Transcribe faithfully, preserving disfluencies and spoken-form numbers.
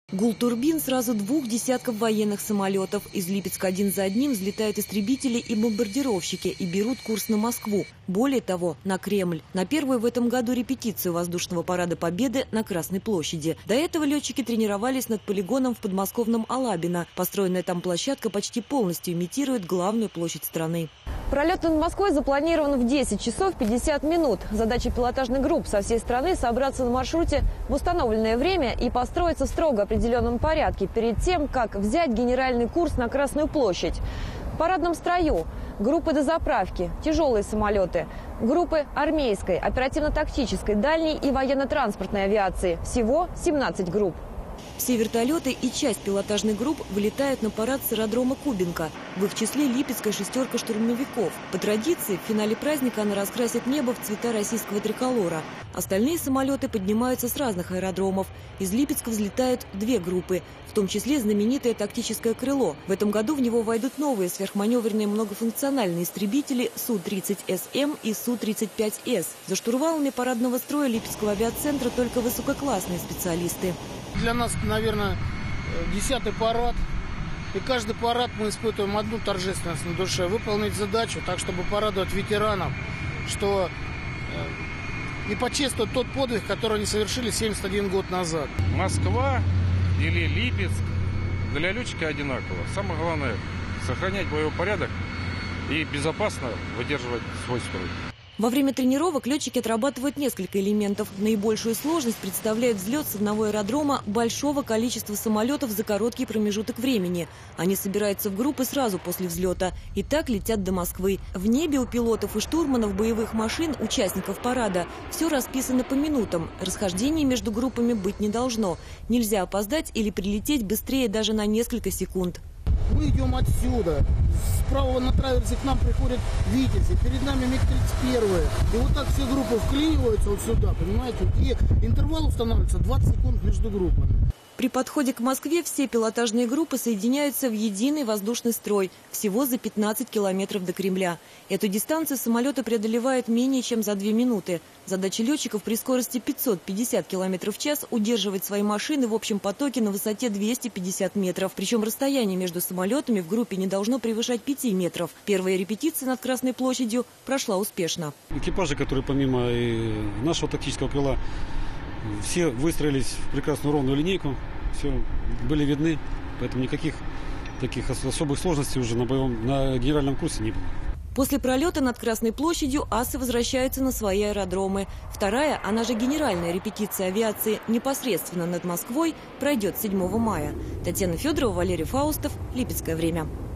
Гул турбин сразу двух десятков военных самолетов. Из Липецка один за одним взлетают истребители и бомбардировщики и берут курс на Москву. Более того, на Кремль. На первую в этом году репетицию воздушного парада Победы на Красной площади. До этого летчики тренировались над полигоном в подмосковном Алабино. Построенная там площадка почти полностью имитирует главную площадь страны. Пролет над Москвой запланирован в десять часов пятьдесят минут. Задача пилотажных групп со всей страны – собраться на маршруте в установленное время и построиться в строго определенном порядке перед тем, как взять генеральный курс на Красную площадь. В парадном строю группы дозаправки, тяжелые самолеты, группы армейской, оперативно-тактической, дальней и военно-транспортной авиации. Всего семнадцать групп. Все вертолеты и часть пилотажных групп вылетают на парад с аэродрома Кубинка. В их числе липецкая шестерка штурмовиков. По традиции, в финале праздника она раскрасит небо в цвета российского триколора. Остальные самолеты поднимаются с разных аэродромов. Из Липецка взлетают две группы, в том числе знаменитое тактическое крыло. В этом году в него войдут новые сверхманевренные многофункциональные истребители Су тридцать Эс Эм и Су тридцать пять Эс. За штурвалами парадного строя Липецкого авиацентра только высококлассные специалисты. Для нас, наверное, десятый парад. И каждый парад мы испытываем одну торжественность на душе. Выполнить задачу так, чтобы порадовать ветеранов, что и почествовать тот подвиг, который они совершили семьдесят один год назад. Москва или Липецк для летчика одинаково. Самое главное – сохранять боевой порядок и безопасно выдерживать свой строй. Во время тренировок летчики отрабатывают несколько элементов. Наибольшую сложность представляет взлет с одного аэродрома большого количества самолетов за короткий промежуток времени. Они собираются в группы сразу после взлета и так летят до Москвы. В небе у пилотов и штурманов боевых машин, участников парада, все расписано по минутам. Расхождений между группами быть не должно. Нельзя опоздать или прилететь быстрее даже на несколько секунд. Мы идем отсюда. Справа на траверсе к нам приходят «Витязи», перед нами Миг тридцать один. И вот так все группы вклиниваются вот сюда, понимаете? И интервал устанавливается двадцать секунд между группами. При подходе к Москве все пилотажные группы соединяются в единый воздушный строй всего за пятнадцать километров до Кремля. Эту дистанцию самолеты преодолевают менее чем за две минуты. Задача летчиков при скорости пятьсот пятьдесят километров в час удерживать свои машины в общем потоке на высоте двести пятьдесят метров. Причем расстояние между самолетами в группе не должно превышать пяти метров. Первая репетиция над Красной площадью прошла успешно. Экипажи, которые помимо и нашего тактического крыла, все выстроились в прекрасную ровную линейку, все были видны, поэтому никаких таких особых сложностей уже на боевом, на генеральном курсе не было. После пролета над Красной площадью асы возвращаются на свои аэродромы. Вторая, она же генеральная репетиция авиации непосредственно над Москвой, пройдет седьмого мая. Татьяна Федорова, Валерий Фаустов, Липецкое время.